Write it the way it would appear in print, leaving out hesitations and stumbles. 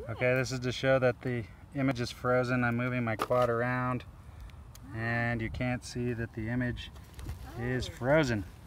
Okay, this is to show that the image is frozen. I'm moving my quad around and you can't see that the image is frozen.